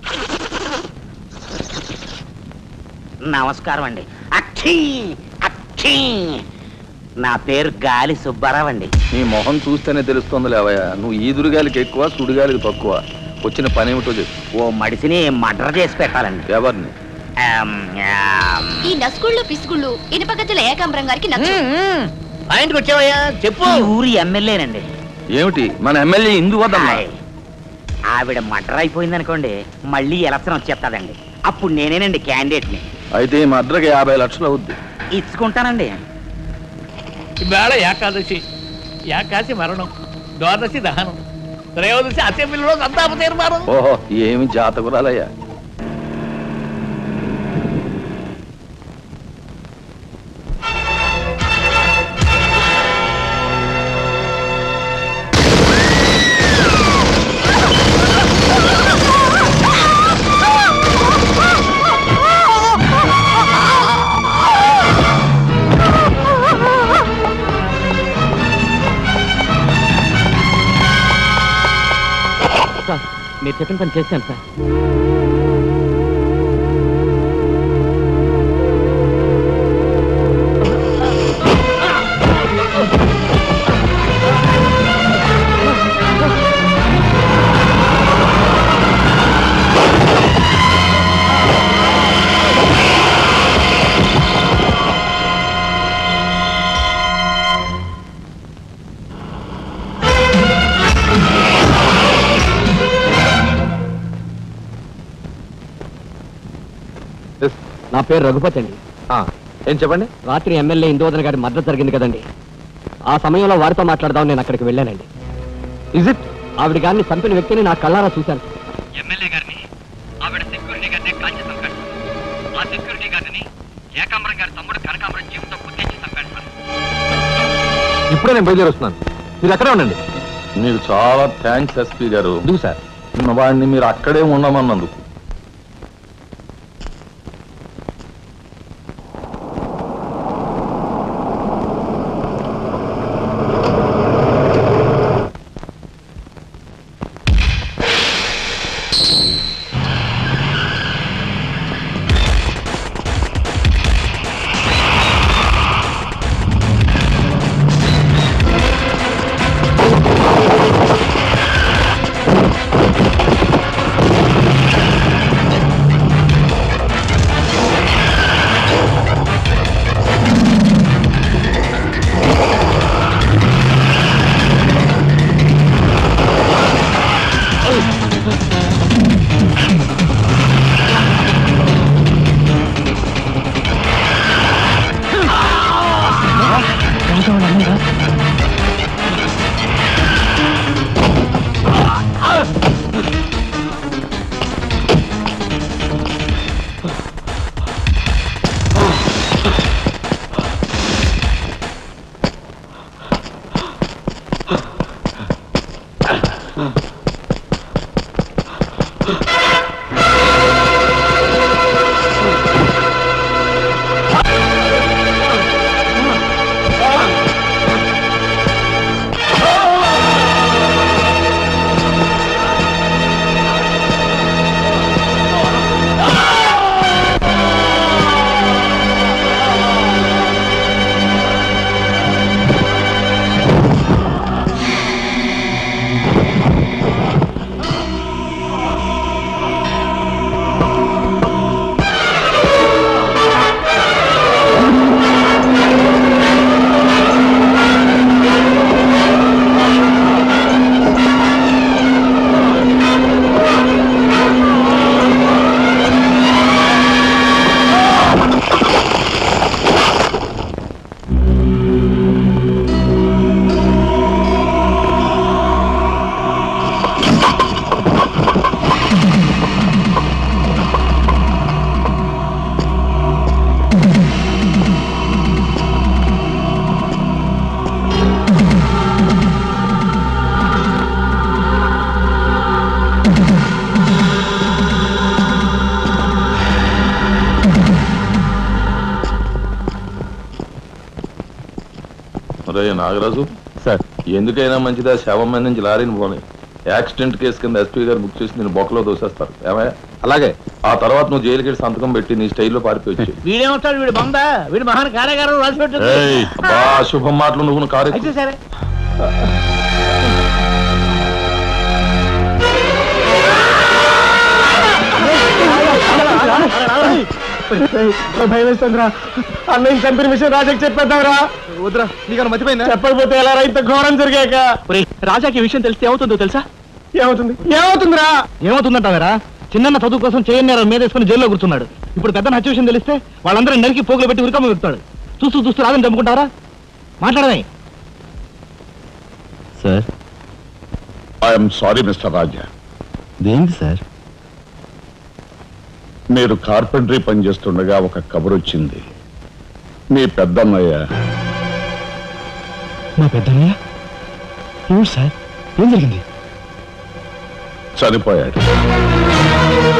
నమస్కారం అండి. అక్షీ అక్షీ, నా పేరు గాలి సుబ్బారావు అండి. నీ మొహం చూస్తేనే తెలుస్తుంది లేవయ్యా, నువ్వు ఈదురుగాలికి ఎక్కువ సుడిగాలికి తక్కువ. వచ్చిన పని ఏమిటో చెప్పు. ఓ మడిసిని మర్డర్ చేసి పెట్టాలండి. ఎవరిని? ఈ నస్కుళ్ళు పిసుకుళ్ళు ఇనుపగతుల ఏకాంబరం గారికి నచ్చు. పాయింట్కి వచ్చావయ్యా, చెప్పు. ఊరి ఎమ్మెల్యేనండి. ఏమిటి మన ఎమ్మెల్యే ఇందు వద్దమ్మా? ఆవిడ మర్డర్ అయిపోయింది అనుకోండి, మళ్ళీ ఎలక్షన్ వచ్చేస్తాదండి. అప్పుడు నేనేనండి క్యాండిడేట్ని. అయితే ఈ మర్డర్కి 50 లక్షలు అవుద్ది. ఇచ్చుకుంటానండి. ఇవాళ ఏకాదశి, ఏకాశి మరణం, ద్వాదశి దహనం, త్రయోదశి అసెంబ్లీలో సంతాప తీర్మానం. ఓహో, ఏమి జాతకురాలయ్యా. మీరు చెప్పిన పని చేశాను సార్. నా పేరు రఘుపతి అండి. ఏం చెప్పండి? రాత్రి ఎమ్మెల్యే ఇందువదన గారి మర్డర్ జరిగింది కదండి. ఆ సమయంలో వారితో మాట్లాడదాం నేను అక్కడికి వెళ్ళానండి. Is it? ఆవిడ గారిని చంపిన వ్యక్తిని నా కళ్ళారా చూశాను. ఎమ్మెల్యే గారిని, ఆవిడ సెక్యూరిటీ గారిని కాల్చి చంపాడు. ఆ సెక్యూరిటీ గారిని ఏకాంబరం గారి తమ్ముడు కనకాంబరం జీవితం గుర్తించి చంపాడు సార్. ఇప్పుడే నేను బయలుదేరి వస్తున్నాను, మీరు అక్కడే ఉండండి. మీకు చాలా థ్యాంక్స్ ఎస్పీ గారు. ఎందుకు సార్? వాడిని మీరు అక్కడే ఉండమన్నందుకు. నాగరాజు సార్, ఎందుకైనా మంచిదా శవం మీద నుంచి లారీని పోనీ. యాక్సిడెంట్ కేసు కింద ఎస్పీ గారు బుక్ చేసి నేను బొక్కలో దోసేస్తారు ఏమయ్యా? అలాగే ఆ తర్వాత నువ్వు జైలుకి వెళ్ళి సంతకం పెట్టి నీ స్టైల్లో పారిపోయి వీడేమొస్తాడు, వీడు బందా, వీడు మహాన్ కార్యగారం రాసి పెట్టు. శుభం మాటలు నువ్వు కారు అయితే సరే. భయం వేస్తుందిరా. అన్నయ్య చంపిన విషయం రాజాకి చెప్పేద్దాంరా. వద్దురా నీకన్నా మర్చిపోయిందా? చెప్పకపోతే ఎలా ఇంత ఘోరం జరిగాక. రాజాకి విషయం తెలిస్తే ఏమవుతుందో తెలుసా? ఏమవుతుందిరా? ఏమవుతుందంటావరా? చిన్న చదువు కోసం చేయన్నారు మీద వేసుకుని జైల్లో కూర్చున్నాడు. ఇప్పుడు పెద్ద హత్య విషయం తెలిస్తే వాళ్ళందరూ నరికి పోగులు పెట్టి ఉరికమ్మ పెడతాడు. చూస్తూ రాదని చంపుకుంటారా? మాట్లాడమే. Sir I'm sorry mister Raja. దేనికి సార్? మీరు కార్పెంటరీ పనిచేస్తుండగా ఒక కబురు వచ్చింది. మీ పెద్దన్నయ్య. మా పెద్దన్నయ్య? ఏమిటి సార్, ఏం జరిగింది? చనిపోయాడు.